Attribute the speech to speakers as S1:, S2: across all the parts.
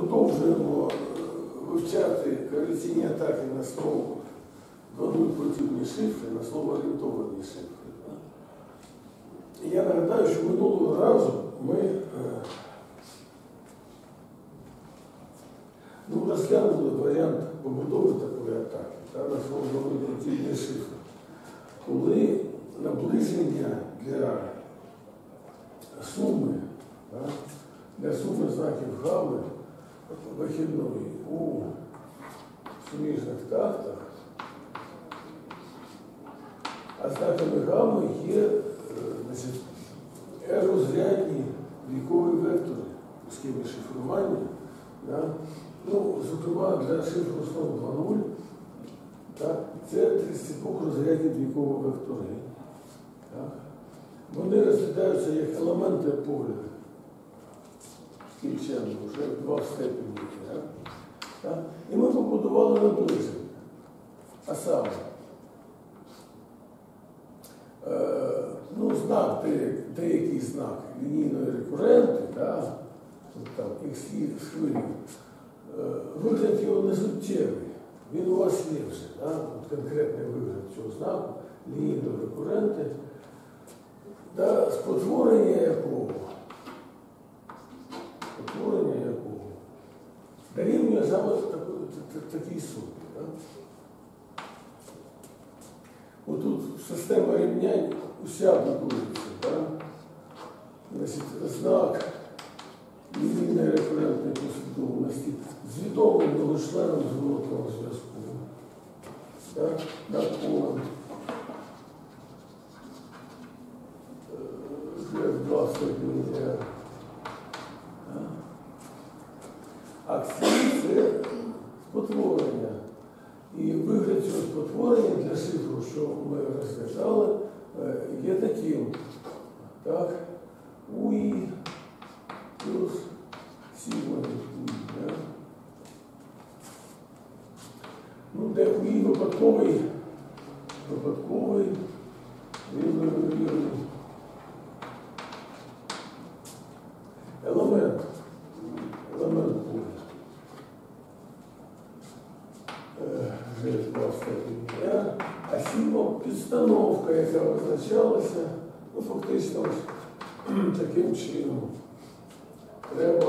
S1: продовжуємо вивчати коаліційні атаки на слово двоєподібні шифри, на слово орієнтовані шифри. Я нагадаю, що минулого разу ми розглянули варіант побудови такої атаки на слово двоєподібні шифри, коли наближення для суми, знаків гами вихідної у суміжних тактах, а знаками гами є R-розрядні вікові вектори у схемі шифрування. Зокрема, для шифру основ 2.0 це 32-розрядні вікові вектори. Вони розглядаються як елементи поля скінченного, вже в 2 степені. І ми побудували наближення. А саме, знак, деякий знак лінійної рекуренти, там x хвилі, вигляд його не суттєвий. Він у вас є вже, конкретний вигляд цього знаку, лінійної рекуренти, спотворення якого дорівнює саме такій сумі. Отут система рівнянь уся будується. Знак лінійної рекурентної послідовності з відомим многочленом зворотного зв'язку. Над полем F2 степені R. Акції – це спотворення. І вигляд цього спотворення для шифру, що ми розглядали, є таким. UI плюс сігма від UI. Де UI випадковий рівновірний елемент поля. А сігма – підстановка, яка визначалася, фактично таким чином. Треба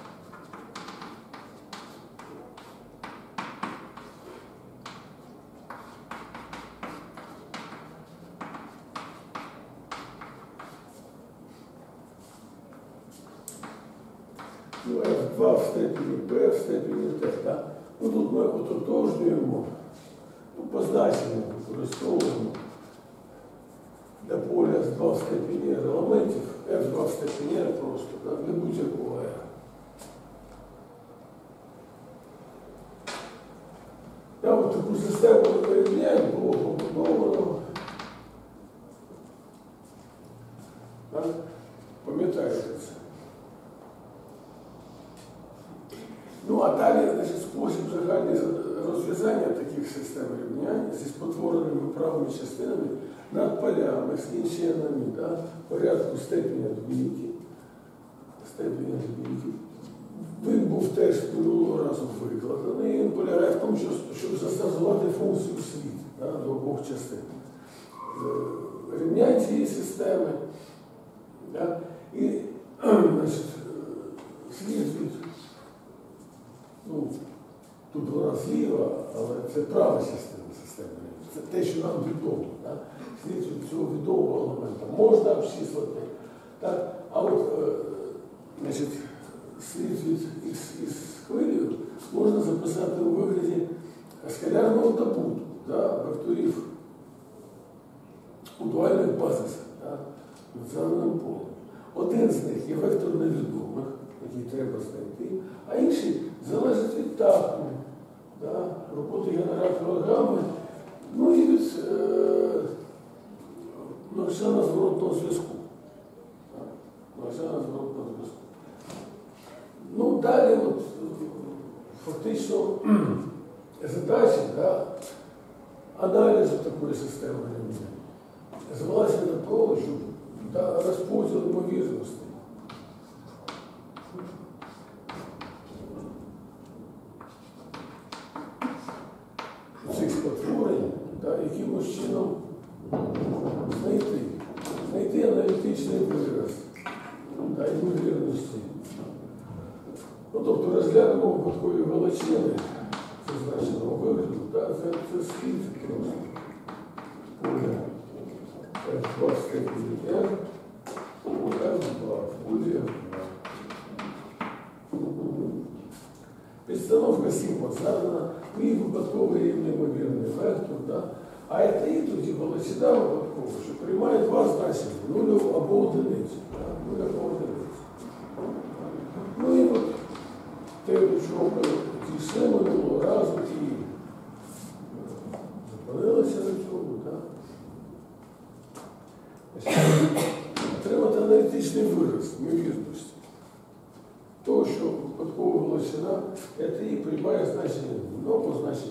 S1: F2 в степені P в степені T. Тут ми ототожнюємо, позначення використовуємо для поля з 2 в степені R елементів, F2 в степені R просто, для будь-якого R. Таку систему порівнянь було побудовано. Пам'ятаєте це? А далі, спосіб загального розв'язання таких систем рівнянь зі спотвореними правими частинами над полями, скінченними, порядку степеня двійки. Він був теж минулого разу викладений. Він полягає в тому, щоб застосувати функцію слід до обох частин. Рівнянь цієї системи. І, слід від тут вона зліва, але це права частина системи. Це те, що нам відомо. Слід від цього відомого елемента можна обчислити. А слід від із хвилею можна записати у вигляді скалярного добутку векторів у дуальних базисах в заданому полі. Один з них є вектор невідомих, який треба знайти, а інший залежить від такту, роботи генератора гами, і від многочлена зворотного зв'язку. Далі фактично задача аналізу такої системи рівнянь звелася до того, щоб розподіл ймовірностей Ну, тобто розглянемо випадкові величини зазначеного вигляду, це слід поля F2 в степені R, F2 в полі F2. Підстановка символ задана, і випадковий рівномірний вектор, а це і тоді величина випадкова, що приймає два значення, 0 або одиницю. 0 або одиницю. Ну і от те, до чого ми дійшли минулого разу і зупинилися до цього, отримати аналітичний вираз ймовірності. Того, що випадкова величина, це і приймає значення 0 або значення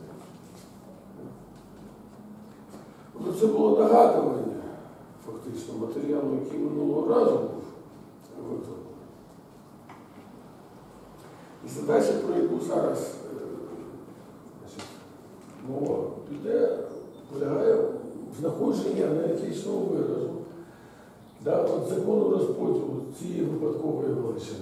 S1: 1. Це було нагадування фактично матеріалу, який минулого разу був викладений. І задача, про яку зараз мова піде, полягає в знаходженні аналітичного виразу, от закону розподілу цієї випадкової величини,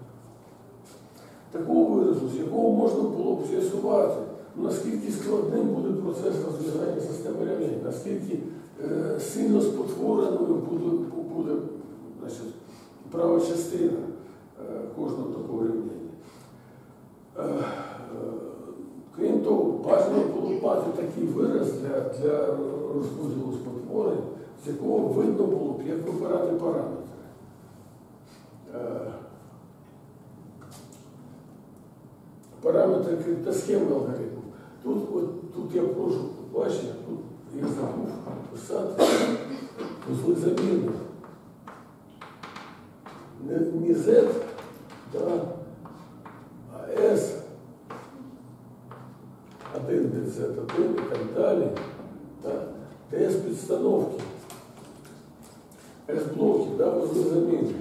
S1: такого виразу, з якого можна було б з'ясувати, наскільки складним буде процес розв'язання системи рівнянь, наскільки сильно спотвореною буде права частина кожного такого рівняння. Крім того, бажано було мати такий вираз для розподілу спотворень, з якого видно було б, як вибирати параметри. Параметри криптосхеми алгоритму. Тут я прошу побачити, тут я забув писати узли замірних. Не Z, а S, 1 DZ1 і так далі. S підстановки, S-блоки, узли замірних.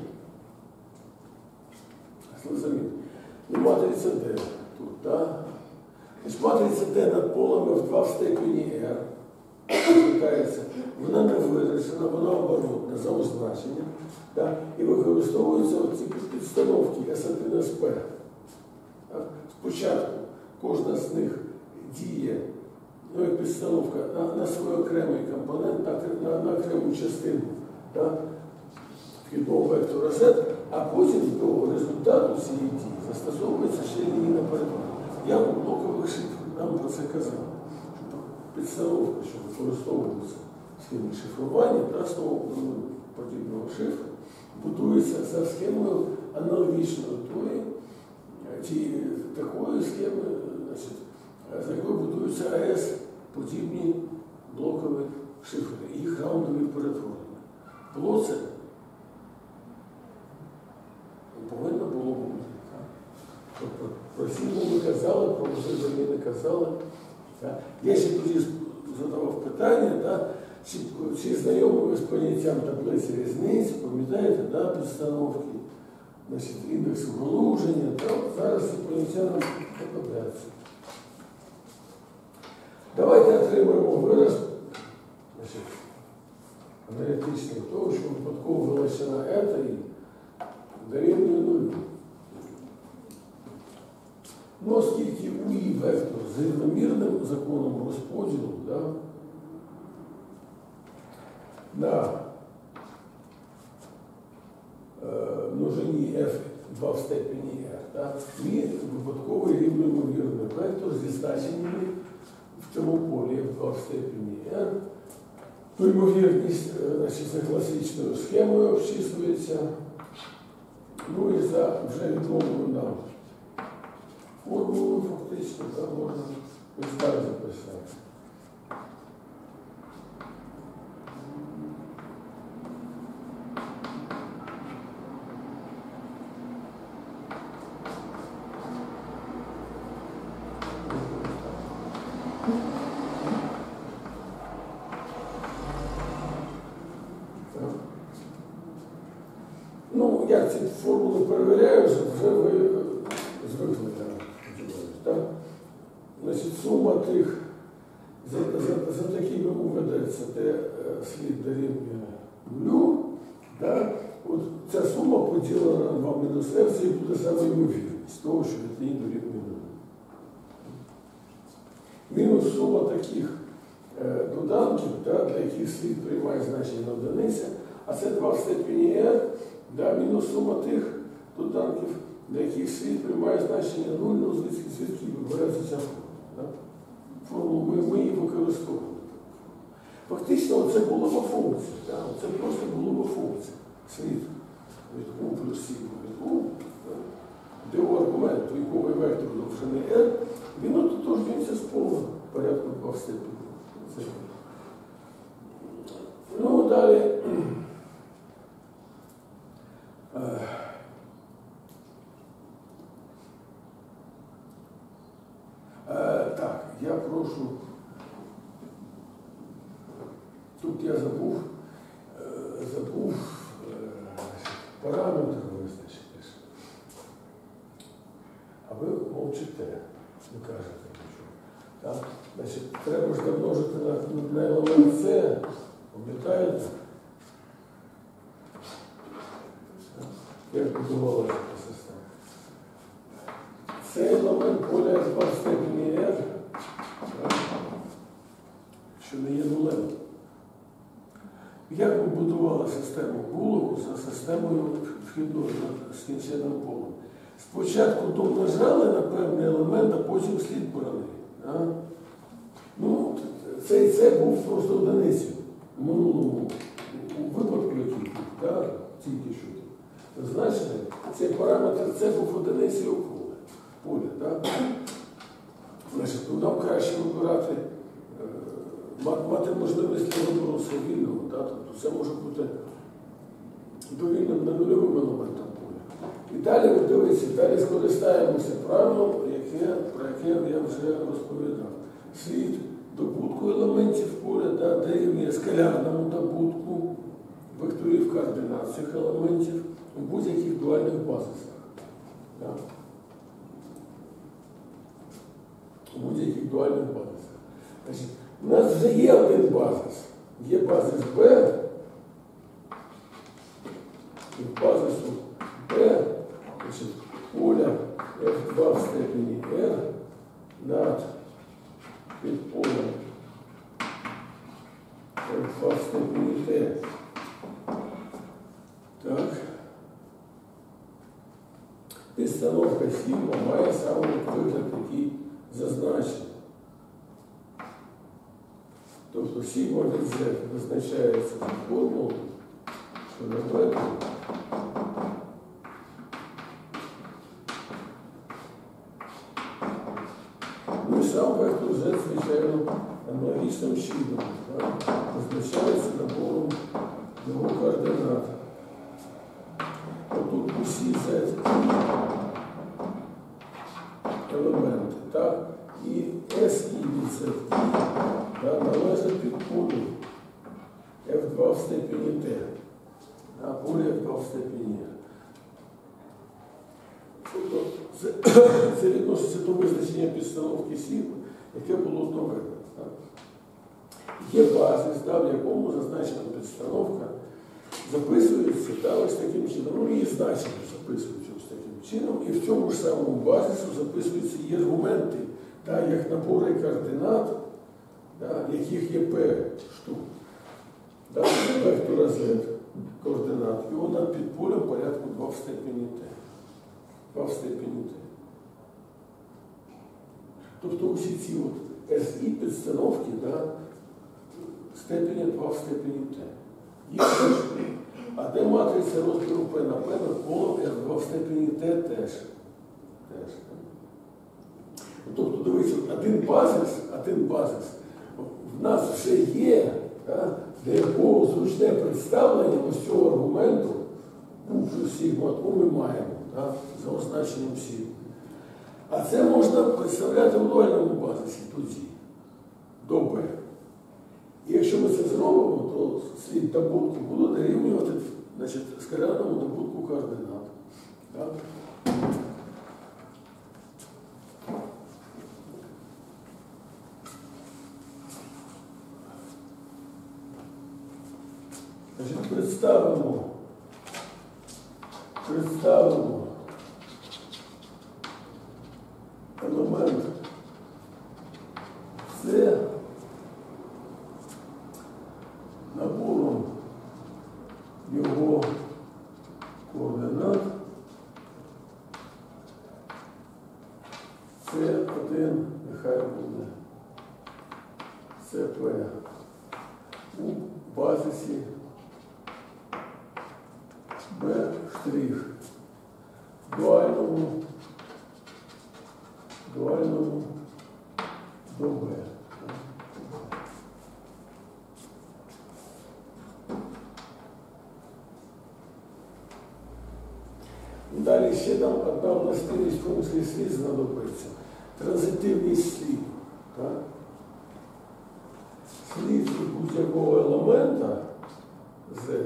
S1: І матриця D тут, матриця D над полем F2 в степені R. Вона не виражена, вона оборотна за означення. І використовуються оці підстановки S1, SP. Спочатку кожна з них діє, як підстановка, на свій окремий компонент, на окрему частину вхідного вектора Z, а потім до результату цієї дії застосовується ще лінійна перетворення. Я у блокових шифрах нам про це казав. Підстановка, що використовується в схемі шифрування, основу подібного шифру, будується за схемою аналогічною такої схеми, за якою будуються АЕС-подібні блокові шифри і їх раундові перетворення. Було це? Повинно було бути. Про сім'ю ми казали, про визові не казали. Я ще тоді задавав питання, чи знайомі ви з поняттям таблиці різниць, пам'ятаєте, підстановки, індекс оголуження, зараз ці поняття нам подобляться. Давайте отримаємо вираз аналітичний того, що випадково величина eta і дорівнює нулю. Ну, оскільки УІ вектор з рівномірним законом розподілу на множині F2 в степені R, він випадковий рівномірний вектор зі значеннями в цьому полі F2 в степені R, то ймовірність за класичною схемою обчислюється, ну і за вже відомою нам формулу фактично, можна ось так записати. Ну, як ці формули перевіряю, вже ви звикли. Значить, сума тих, за такими уведеться, де слід дорівнює нулю, от ця сума поділена на 2 мінус f, це і буде саме ймовірність. із того, що від лінії дорівнює 0. Мінус сума таких доданків, для яких слід приймає значення на одиниця, а це 2 в степені r, мінус сума тих доданків, для яких слід приймає значення 0, звідки вибирається ця формула. Формулу ми її використовували. Фактично, це було функція. Це просто було функція. Слід від U плюс сігма від U, де у аргумент двійковий вектор довжини R, він ототожнюється з повним порядку 2 в степені. Ну, далі. Так, я прошу. Тут я забув параметр визначити. А ви мовчите, не кажете нічого. Так? Значить, треба ж домножити на елемент С, пам'ятаєте? Як будувалася ця система? Цей елемент поля 2 в степені R, що не є нулем. Як ми будували систему Булову за системою вхідною з кінцевим полем? Спочатку домножали на певний елемент, а потім слід брали. Ну, це був просто одиницею в минулому випадку, який був, тільки що. Значить, цей параметр це був одиницею поля. Значить, нам краще вибирати, мати можливість для вибору вільного, тобто це може бути довільним ненульовим елементом поля. І далі, ви дивіться, далі скористаємося правилом, про яке я вже розповідав. Слід добутку елементів поля дорівнює скалярному добутку векторів координат цих елементів у будь-яких дуальних базисах. У будь-яких дуальних базисах. Значить, у нас вже є один базис. Є базис B, і в базису B, значить, поля F2 в степені R над підполем F2 в степені T. Так. Підстановка сігма має саме вигляд, який зазначений. Тобто сігма від Z визначається за формулою, що на векторі ну і сам вектор Z, звичайно, аналогічним чином визначається набором його координат. Тут усі Z елементи, і S і від Z належать під полю F2 в степені T, поле F2 в степені R. Тобто це відноситься до визначення підстановки сігма, яке було доведено. Є базис, в якому зазначена підстановка записується ось таким чином, ну її значення записуються ось таким чином, і в цьому ж самому базису записуються і аргументи, як набори координат, яких є P штук, вектора Z координат, і вона під полем порядку 2 в степені T. 2 в степені T. Тобто усі ці SI підстановки степені 2 в степені T. А де матриця розміру P на P над полем R2 в степені T теж. Тобто, дивіться, один базис в нас вже є, для якого зручне представлення ось цього аргументу, плюс сігма, ми маємо за означенням сігма. А це можна представляти в дуальному базисі тоді, до P. І якщо ми це зробимо, то слід добутку буде дорівнювати скалярному добутку координат. Представимо координат С1, нехай буде ЦП у базисі Б' дуальному до Б. Далі ще нам одна властивість функції слід знадобиться. Транзитивність сліду. Слід будь-якого елемента Z.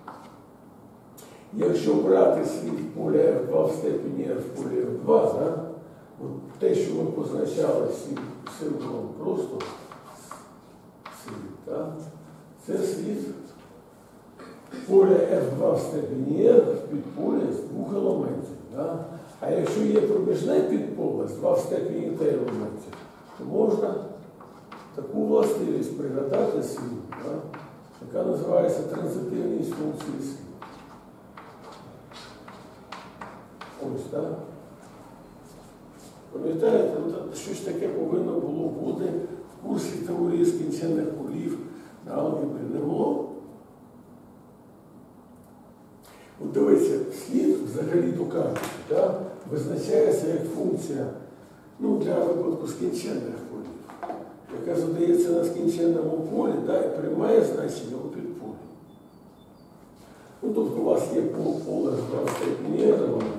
S1: Якщо брати слід поля F2 в степені R в полі F2, те, що ми позначали символом просто слід, це слід поля F2 в степені R в підполі з двох елементів. А якщо є проміжне підполе з 2 в степені T елементів, то можна таку властивість пригадати слід, яка називається транзитивність функції слід. Ось, так? Пам'ятаєте, щось таке повинно було бути в курсі теорії скінченних полів на алгебрі. Не було? От дивіться, слід взагалі-то кажуть, визначається як функція, для випадку скінченних полів, яка задається на скінченному полі, і приймає значення у підполі. Тобто у вас є поле з 2 в степені R елементів,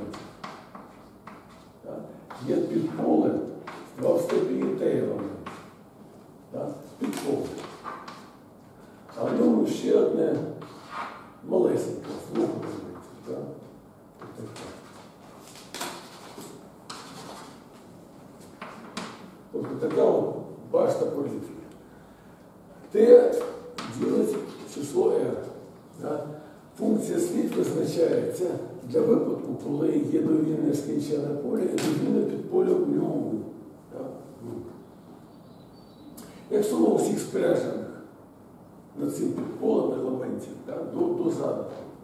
S1: є підполе з 2 в степені T елементів, підполе. А в ньому ще одне малесеньке, з 2 елементів. Тобто така от башта політики. Т ділить число R. Функція слід визначається для випадку, коли є довільне скінчене поле і довільне підполе у ньому. Як сума усіх спряжених над цим підполем елементів до заданого.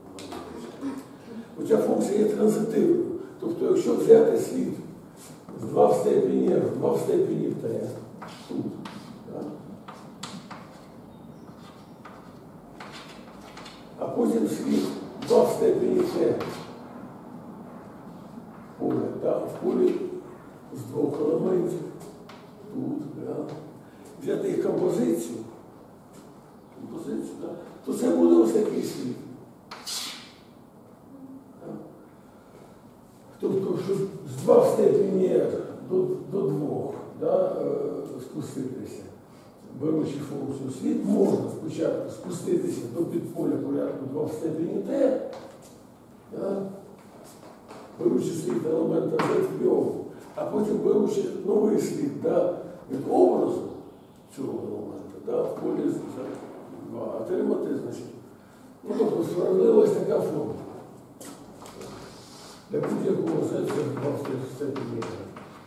S1: Хоча функція є транзитивною. Тобто, якщо взяти слід з 2 в степені R, 2 в степені T, тут, а потім слід 2 в степені T поле, в полі з 2 елементів, тут, взяти їх композицію, то це буде ось такий слід. Тобто, щоб з 2 в степені R до 2 спуститися, беручи функцію слід, можна спочатку спуститися до підполя порядку 2 в степені T, беручи слід елемента Z в ньому, а потім беручи новий слід від образу цього елемента в полі Z2, отримати, значить, тобто справедливість така форма. Для будь-якого Z це 2 в степені R.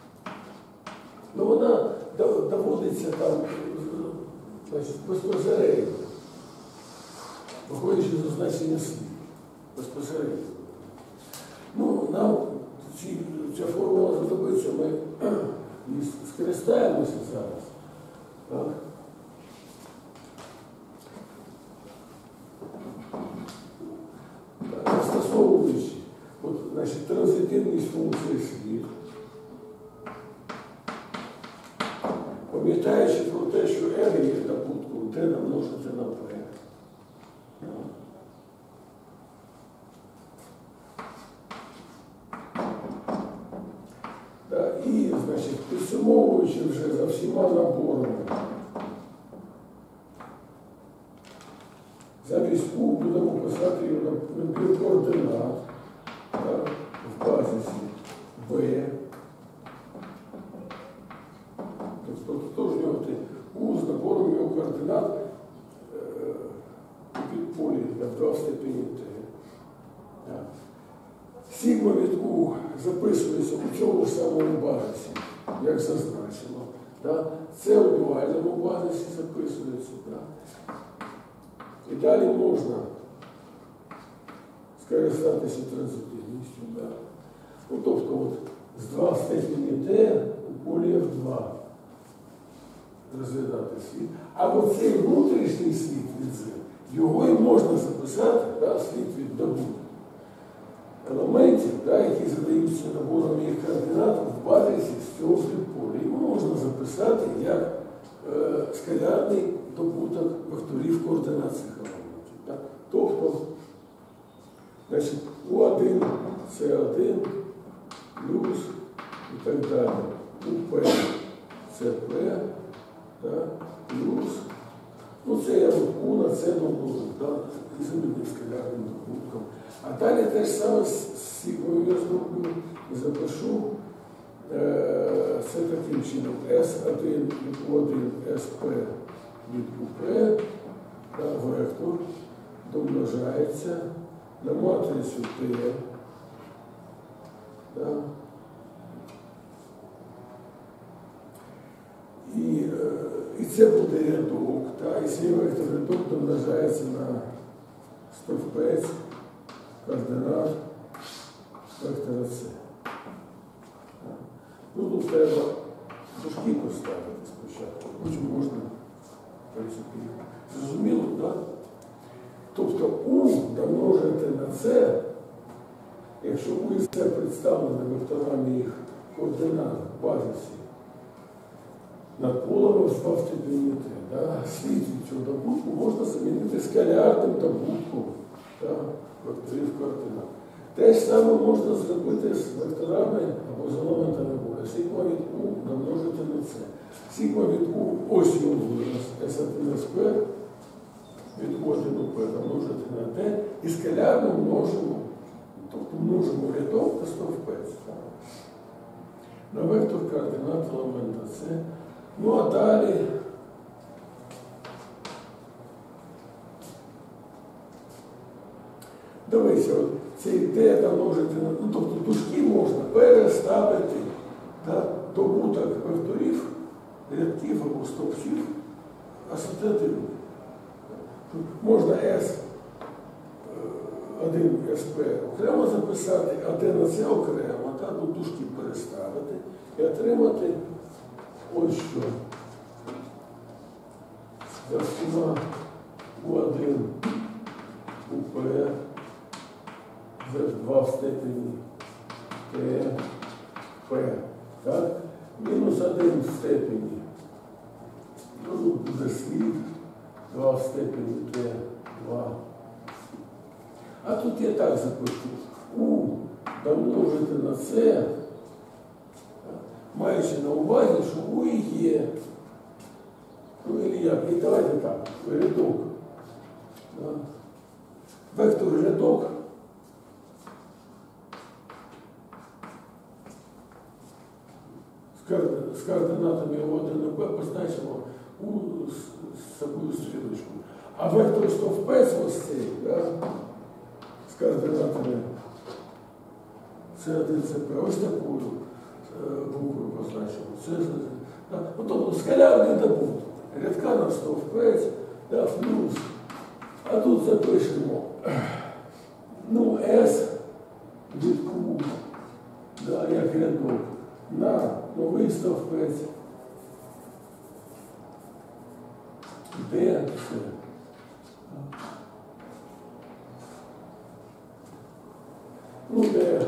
S1: Вона доводиться там, безпосередньо, виходячи з значення слів. Безпосередньо. Нам ця формула знадобиться, ми скористаємося зараз. Так? Застосовуючи транзитивність функції слід, пам'ятаючи про те, що R є добутком T намножити на P. І, значить, підсумовуючи вже за всіма наборами, замість U будемо писати набір координат в базисі B. Тобто тотожнювати U з набором його координат у підполі F2 в степені T. Сігма від U записується у цьому самому базисі, як зазначено. Це у дуальному базисі записується. І далі можна скористатися транзитивністю. Да? Ну, тобто от, з 2 в степені t у полі F2 розглядати світ. А от цей внутрішній світ від Z, його і можна записати, да, світ від добутку елементів, да, які задаються набором їх координат в базисі з цього підполя. Його можна записати як скалярний добуток векторів координат цих елементів. Да. Тобто, значить, U1 C1 плюс і так далі. UP CP, да, плюс. Ну, це я У на це домножу, да, і замінив скалярним добутком. А далі те ж саме з сігмою я зроблю і запишу це таким чином. S1 від U1, SP від UP, да, вектор домножається на матрицю T. Да. І це буде рядок, та, і цей вектор рядок домножається на стовпець координат вектора С. Ну, тут треба дужки поставити спочатку, потім можна пересипати. Зрозуміло, так? Тобто У домножити на С, якщо У і С представлені векторами їх координат в базисі, над полем в степені Т. Да? Світ від цього добутку можна замінити скалярним добутком, да, векторів координат. Те ж саме можна зробити з векторами або з елементами поля. Сігма від У домножити на С. Сігма від У, ось його вираз, S1 SP, від У1 УП домножити на Т, і скалярно множимо, тобто множимо рядок та стовпець. На вектор координат елемента С. Ну, а далі дивися, от цей Т домножити на, ну, тобто дужки можна переставити, да, добуток векторів, рядків або стовпців асоціативних. Можна S1 SP окремо записати, а Т на це окремо, та, ну, дужки переставити і отримати ось що. Частина U1 УП Z2 в степені Т, П, так? Мінус 1 в степені. Тут буде слід 2 в степені Т2. А тут я так запишу. У домножити на С, маючи на увазі, що У і є. Ну, і як? І давайте так, рядок. Да. Вектор рядок. З координатами У1 і Б позначимо У з собою стрілочку. А вектор стовпець ось цей, да, з координатами С1, СП, ось такою буквою позначимо. Да. Тобто скалярний добуток. Рядка на стовпець, да, плюс. А тут запишемо, ну, S від Q, да, як рядок, на новий стовпець, D, все. Ну, де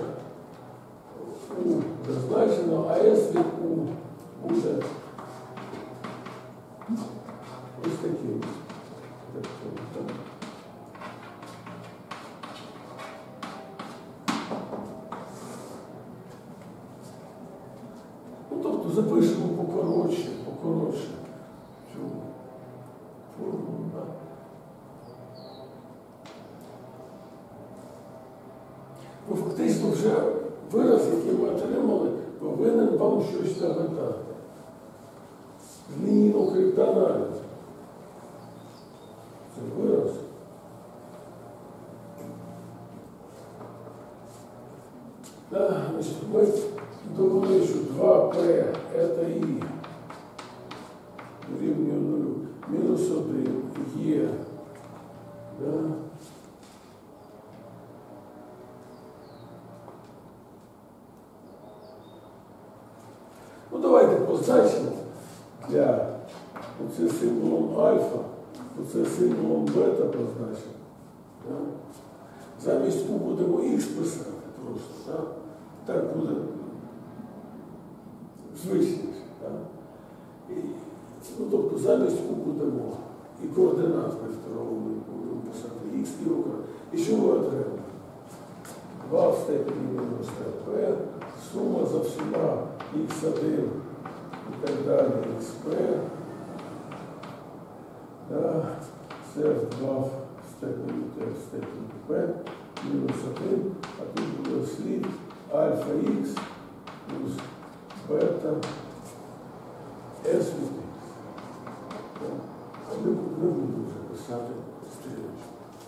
S1: U зазначено, а S від U буде ось таким. Ну, тобто запишемо покоротше цю формулу. Да. Ну, фактично вже вираз, який ми отримали, повинен вам щось нагадати. Лінійного криптоаналізу. Це вираз. Да, значить, ми довели, що 2P это І рівнює 0, мінус 1 є, да, давайте позначимо для оце символом альфа, оце символом бета позначимо. Да? Замість у будемо х писати просто. Да? Так буде звичніше. Да? Ну, тобто замість у будемо і координат векторової будемо писати х і окремо. І що ми отримаємо? 2 в степені мінус ТП, сума за всіма х1 і так далі, xp, да, це 2 в степені t в степені p, мінус 1, а тут буде слід альфа х плюс бета s від x. Не буду вже писати стрілочку.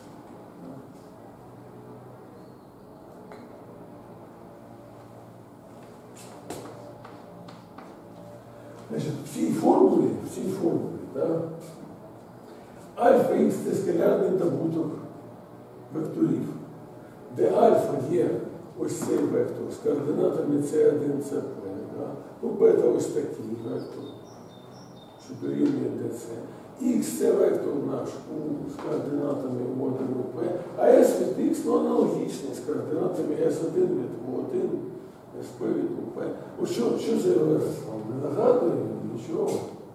S1: Значить, в цій формулі, да, альфа х – це скалярний добуток векторів, де альфа є ось цей вектор з координатами c1, cp, да, ну, бета ось такий вектор, що дорівнює dc. Х – це вектор наш з координатами u1 і p, а s від х ну, аналогічний з координатами s1 від u1, sp від up. Ось що це вираз вам не нагадує? Нічого.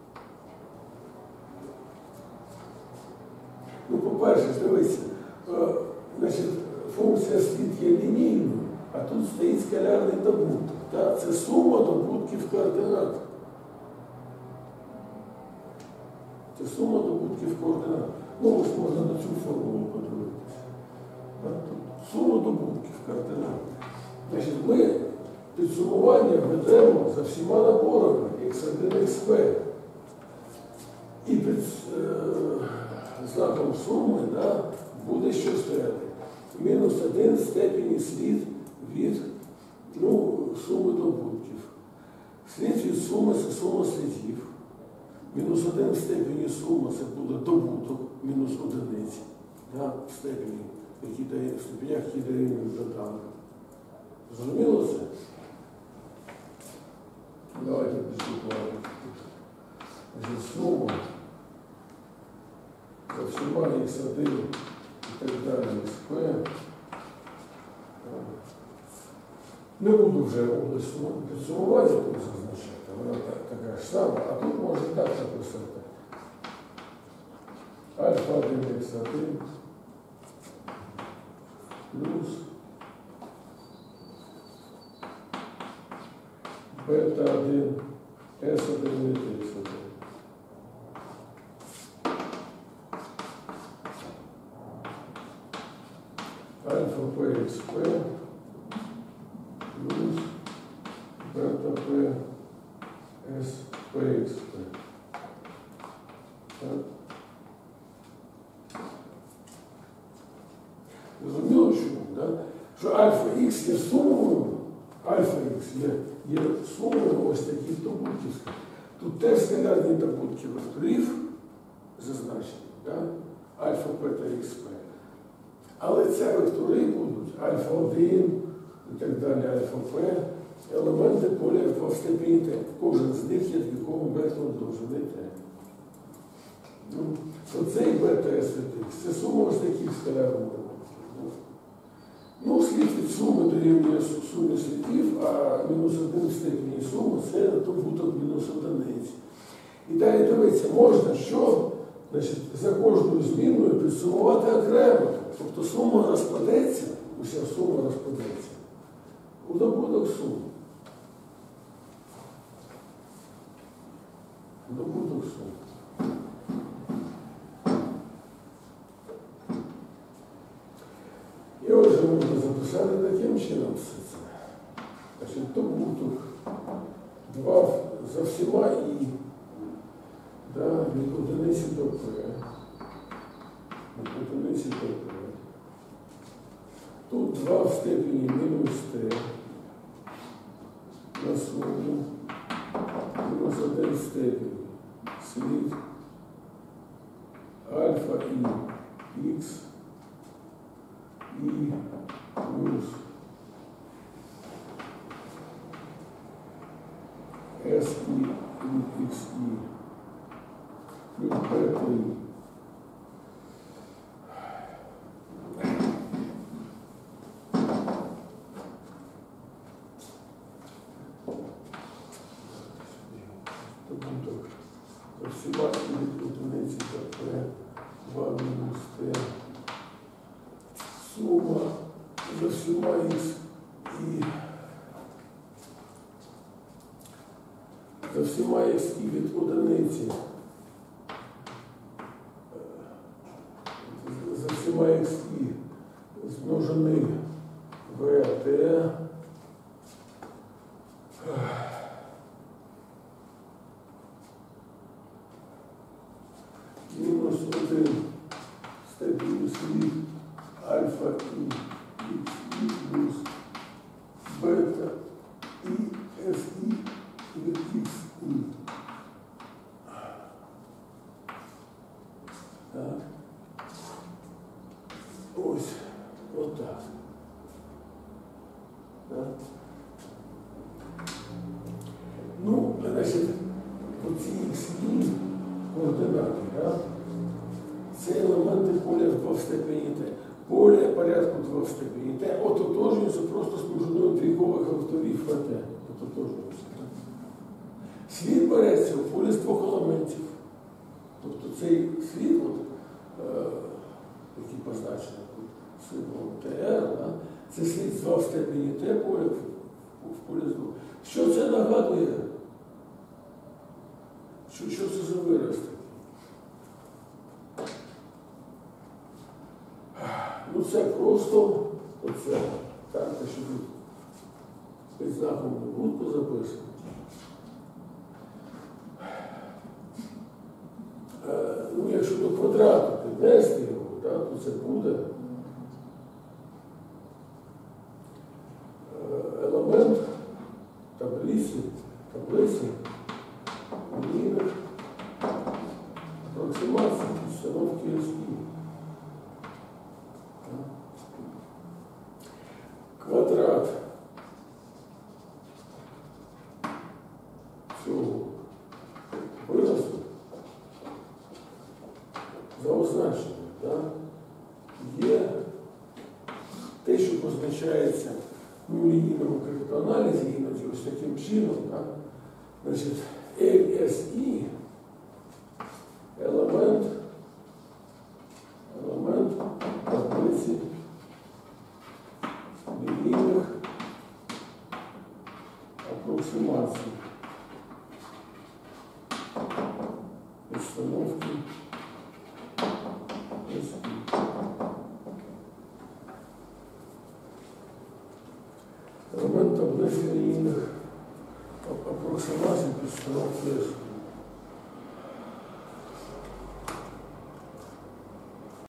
S1: Ну, по-перше, дивіться, значить, функція слід є лінійною, а тут стоїть скалярний добуток. Так? Це сума добутків координат. Це сума добутків координат. Ну, ось можна на цю формулу подивитися. Сума добутків координат. Значить, ми підсумування ведемо за всіма наборами x1, xp. І під знаком суми, да, буде що стояти? Мінус 1 в степені слід від суми добутків. Слід від суми – це сума слідів. Мінус 1 в степені сума – це буде добуток мінус одиниці. Да, в степенях, які дорівнюють доданку. Зрозуміло це? Давайте приступаємо. Значить, сума за всіма x1 і так далі xp. Не буду вже область підсумування тут зазначати, вона така ж сама, а тут можна так написати. Альфа 1 x1 плюс бета 1 S1 від x1. Альфа PXP плюс бета P S PXP. Так. Зрозуміло, що альфа Х є сумою, альфа Х є сумою ось таких добутків. Тут теж скалярні добутки векторів зазначені, да? Альфа P та XP. Але це вектори будуть альфа 1 і так далі, альфа P, елементи поля в степені Т. Кожен з них є таким вектором довжини Т. Оцей бета S від X – це сума ось таких скалярних добутків. Ну, слід від суми дорівнює сумі слідів, а мінус 1 в степені суми – це добуток мінус одиниць. І далі дивіться, можна що? Значить, за кожною зміною підсумувати окремо. Тобто сума розпадеться, уся сума розпадеться у добуток суми. Добуток суми. І отже можна записати таким чином все це. Значить, добуток 2 за всіма і від одиниці до P. Від одиниці до P. Тут 2 в степені мінус T на суму. Мінус 1 в степені слід альфа і Х і плюс SI від XI плюс B3. Добуток за всіма від одиниці до P2 мінус T. Сума за всіма X і за всіма X і від одиниці. За всіма X і змножений VT мінус 1 степінь слід альфа і XI плюс бета і SI від XI. Так. Ось, отак. Так. Ну, значить, оці XI координати, так? Це елементи поля в 2 в степені Т. Поле порядку 2 в степені Т ототожнюється просто з множиною трійкових авторів ФТ. Ототожнюється. Світ береться у полі з 2 елементів. Тобто цей світ, який позначений символом ТР, це світ з 2 в степені Т поля в полі з 2. Що це нагадує? Що це за вираз такий? Ну це просто оце карта, що тут під знаком добутку записано. Ну, якщо до квадрату піднести його, то це буде елемент таблиці лінійних апроксимацій підстановки SI. Квадрат цього виразу за означенням, є те, що позначається в лінійному криптоаналізі, іноді ось таким чином, значить, LSI елемент таблиці лінійних апроксимацій підстановки SI. Елемент таблиці лінійних апроксимацій підстановки SI.